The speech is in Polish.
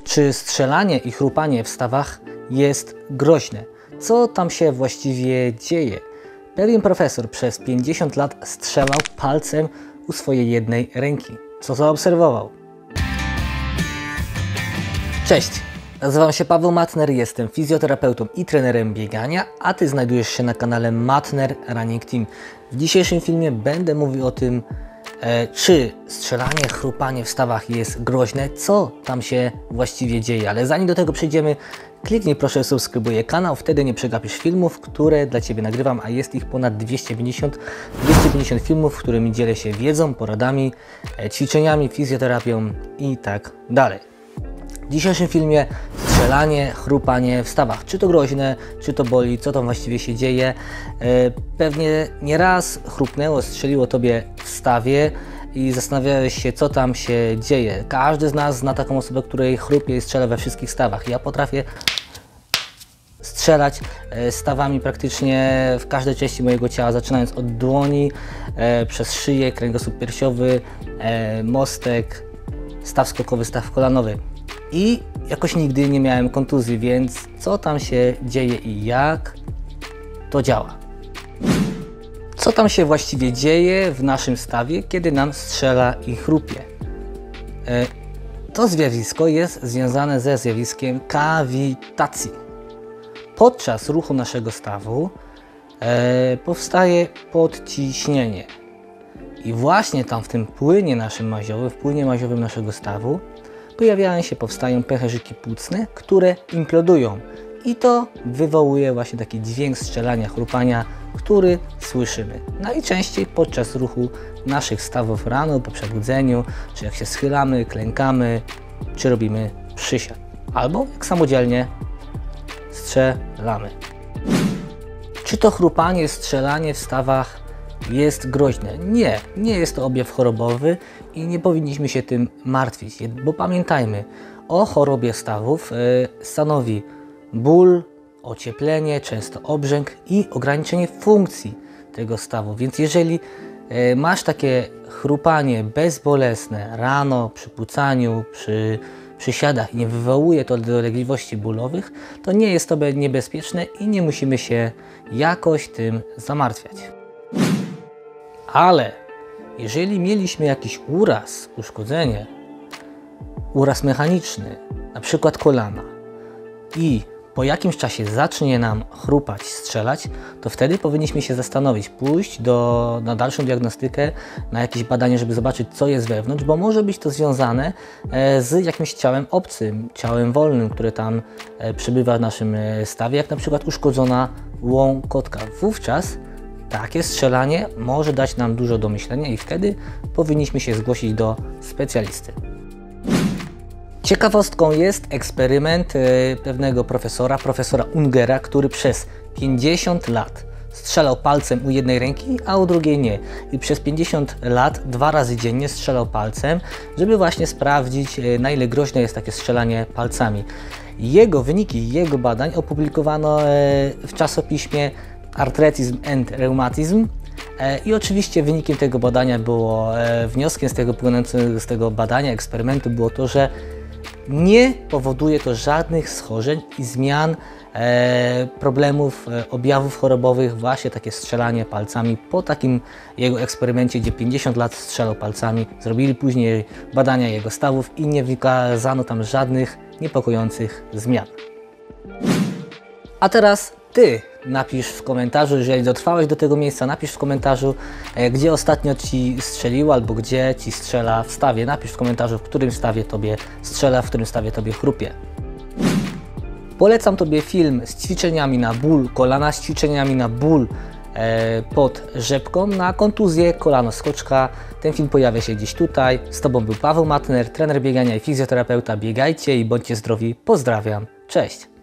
Czy strzelanie i chrupanie w stawach jest groźne? Co tam się właściwie dzieje? Pewien profesor przez 50 lat strzelał palcem u swojej jednej ręki. Co zaobserwował? Cześć, nazywam się Paweł Matner, jestem fizjoterapeutą i trenerem biegania, a Ty znajdujesz się na kanale Matner Running Team. W dzisiejszym filmie będę mówił o tym, czy strzelanie, chrupanie w stawach jest groźne, co tam się właściwie dzieje. Ale zanim do tego przejdziemy, kliknij proszę subskrybuj kanał, wtedy nie przegapisz filmów, które dla Ciebie nagrywam, a jest ich ponad 250 filmów, w którymi dzielę się wiedzą, poradami, ćwiczeniami, fizjoterapią i tak dalej. W dzisiejszym filmie strzelanie, chrupanie w stawach. Czy to groźne, czy to boli, co tam właściwie się dzieje. Pewnie nieraz chrupnęło, strzeliło Tobie w stawie i zastanawiałeś się, co tam się dzieje. Każdy z nas zna taką osobę, której chrupie i strzela we wszystkich stawach. Ja potrafię strzelać stawami praktycznie w każdej części mojego ciała, zaczynając od dłoni, przez szyję, kręgosłup piersiowy, mostek, staw skokowy, staw kolanowy. I jakoś nigdy nie miałem kontuzji, więc co tam się dzieje i jak to działa? Co tam się właściwie dzieje w naszym stawie, kiedy nam strzela i chrupie? To zjawisko jest związane ze zjawiskiem kawitacji. Podczas ruchu naszego stawu powstaje podciśnienie. I właśnie tam w tym płynie naszym maziowym, w płynie maziowym naszego stawu powstają pęcherzyki płucne, które implodują i to wywołuje właśnie taki dźwięk strzelania, chrupania, który słyszymy najczęściej podczas ruchu naszych stawów rano, po przebudzeniu, czy jak się schylamy, klękamy, czy robimy przysiad, albo jak samodzielnie strzelamy. Czy to chrupanie, strzelanie w stawach jest groźne? Nie, nie jest to objaw chorobowy i nie powinniśmy się tym martwić, bo pamiętajmy, o chorobie stawów stanowi ból, ocieplenie, często obrzęk i ograniczenie funkcji tego stawu. Więc jeżeli masz takie chrupanie bezbolesne rano, przy płucaniu, przy przysiadach i nie wywołuje to dolegliwości bólowych, to nie jest to niebezpieczne i nie musimy się jakoś tym zamartwiać. Ale jeżeli mieliśmy jakiś uraz, uszkodzenie, uraz mechaniczny, na przykład kolana i po jakimś czasie zacznie nam chrupać, strzelać, to wtedy powinniśmy się zastanowić, pójść na dalszą diagnostykę, na jakieś badanie, żeby zobaczyć, co jest wewnątrz, bo może być to związane z jakimś ciałem obcym, ciałem wolnym, które tam przebywa w naszym stawie, jak na przykład uszkodzona łąkotka. Wówczas takie strzelanie może dać nam dużo do myślenia i wtedy powinniśmy się zgłosić do specjalisty. Ciekawostką jest eksperyment pewnego profesora Ungera, który przez 50 lat strzelał palcem u jednej ręki, a u drugiej nie. I przez 50 lat 2 razy dziennie strzelał palcem, żeby właśnie sprawdzić, na ile groźne jest takie strzelanie palcami. Jego wyniki, jego badań opublikowano w czasopiśmie Arthritis and Rheumatism i oczywiście wynikiem tego badania było, wnioskiem z tego badania, eksperymentu było to, że nie powoduje to żadnych schorzeń i zmian, problemów, objawów chorobowych, właśnie takie strzelanie palcami. Po takim jego eksperymencie, gdzie 50 lat strzelał palcami, zrobili później badania jego stawów i nie wykazano tam żadnych niepokojących zmian. A teraz Ty napisz w komentarzu, jeżeli dotrwałeś do tego miejsca, napisz w komentarzu, gdzie ostatnio Ci strzeliło albo gdzie Ci strzela w stawie. Napisz w komentarzu, w którym stawie Tobie strzela, w którym stawie Tobie chrupie. Polecam Tobie film z ćwiczeniami na ból kolana, z ćwiczeniami na ból pod rzepką, na kontuzję kolano skoczka. Ten film pojawia się gdzieś tutaj. Z Tobą był Paweł Matner, trener biegania i fizjoterapeuta. Biegajcie i bądźcie zdrowi. Pozdrawiam. Cześć!